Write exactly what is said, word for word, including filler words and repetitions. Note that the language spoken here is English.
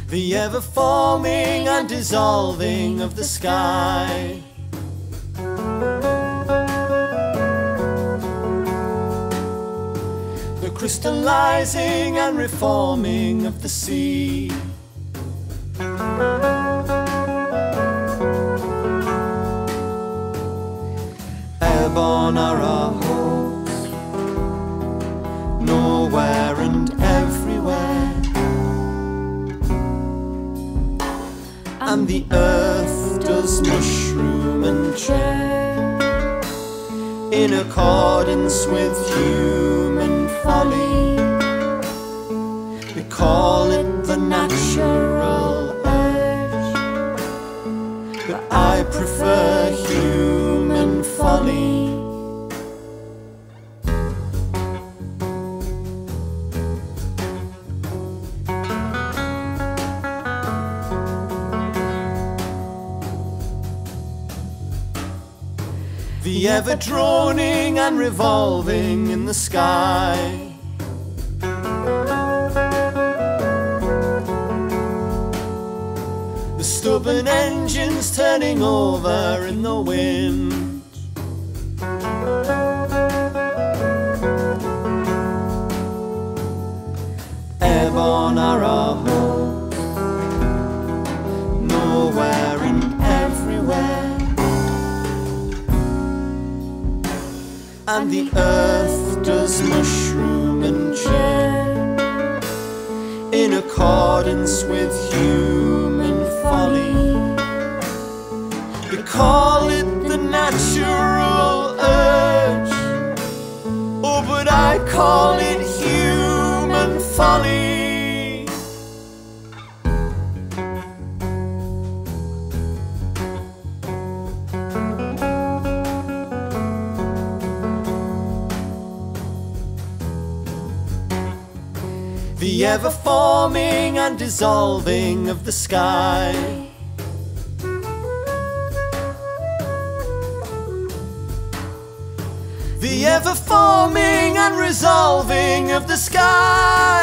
the ever-forming and dissolving of the sky. The crystallizing and reforming of the sea. Airborne are our hopes, nowhere and everywhere. And the earth does mushroom and churn in accordance with human folly. We call it the natural urge, but I prefer human folly. The ever-droning and revolving in the sky. The stubborn engines turning over in the wind. Airborne are our hopes, nowhere and everywhere. And the earth does mushroom and churn in accordance with human folly. We call it the natural urge, oh, but I call it human folly. The ever-forming and dissolving of the sky. The ever-forming and resolving of the sky.